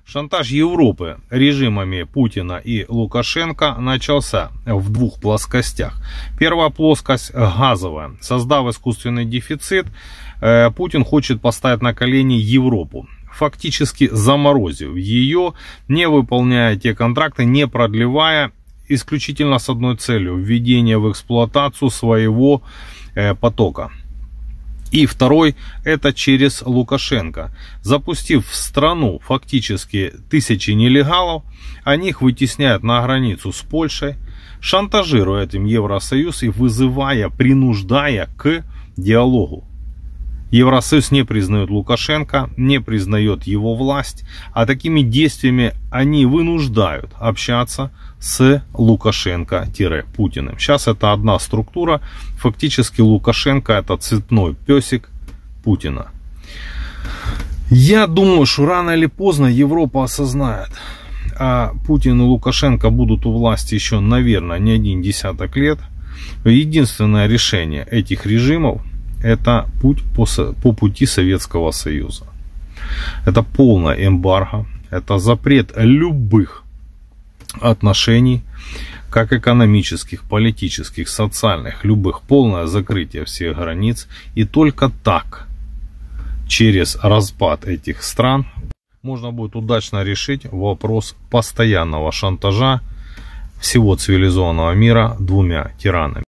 Шантаж Европы режимами Путина и Лукашенко начался в двух плоскостях. Первая плоскость газовая. Создав искусственный дефицит, Путин хочет поставить на колени Европу, фактически заморозив ее, не выполняя те контракты, не продлевая, исключительно с одной целью: введение в эксплуатацию своего потока. И второй — это через Лукашенко. Запустив в страну фактически тысячи нелегалов, они их вытесняют на границу с Польшей, шантажируя этим Евросоюз и вызывая, принуждая к диалогу. Евросоюз не признает Лукашенко, не признает его власть, а такими действиями они вынуждают общаться с Лукашенко-Путиным. Сейчас это одна структура, фактически Лукашенко — это цветной песик Путина. Я думаю, что рано или поздно Европа осознает, а Путин и Лукашенко будут у власти еще, наверное, не один десяток лет. Единственное решение этих режимов — это путь по пути Советского Союза. Это полное эмбарго, это запрет любых отношений, как экономических, политических, социальных, любых, полное закрытие всех границ. И только так, через распад этих стран, можно будет удачно решить вопрос постоянного шантажа всего цивилизованного мира двумя тиранами.